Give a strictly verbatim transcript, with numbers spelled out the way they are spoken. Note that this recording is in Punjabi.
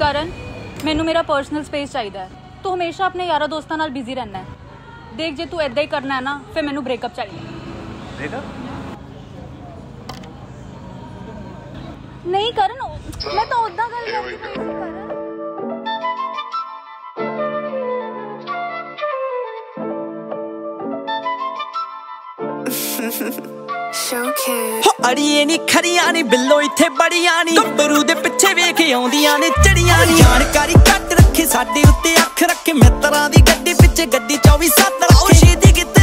ਕਰਨ ਮੈਨੂੰ ਮੇਰਾ ਪਰਸਨਲ ਸਪੇਸ ਚਾਹੀਦਾ ਹੈ। ਤੂੰ ਹਮੇਸ਼ਾ ਆਪਣੇ ਯਾਰਾਂ ਦੋਸਤਾਂ ਨਾਲ ਬਿਜ਼ੀ ਰਹਿਣਾ ਹੈ। ਦੇਖ ਜੇ ਤੂੰ ਇੱਦਾਂ ਹੀ ਕਰਨਾ ਹੈ ਨਾ ਫਿਰ ਮੈਨੂੰ ਬ੍ਰੇਕਅਪ ਚਾਹੀਦਾ। ਬ੍ਰੇਕਅਪ ਨਹੀਂ ਕਰਨ, ਮੈਂ ਤਾਂ ਉਦਾਂ ਗੱਲ ਕਰਦੀ ਪਈ ਸੀ ਕਰਨ। ਹੋ ਅੜੀਏ ਨੀ ਖਰੀਆਂ ਨੀ ਬਿੱਲੋ ਇੱਥੇ ਬੜੀਆਂ ਨੀ ਗੱਭਰੂ ਦੇ ਪਿੱਛੇ ਵੇਖ ਆਉਂਦੀਆਂ ਨੇ ਚੜੀਆਂ ਨੀ ਜਾਣਕਾਰੀ ਘੱਟ ਰੱਖੇ ਸਾਡੇ ਉੱਤੇ ਅੱਖ ਰੱਖੇ ਮਿੱਤਰਾਂ ਦੀ ਗੱਡੀ ਪਿੱਛੇ ਗੱਡੀ ਚੌਵੀ ਸੱਤ ਰੱਖੇ।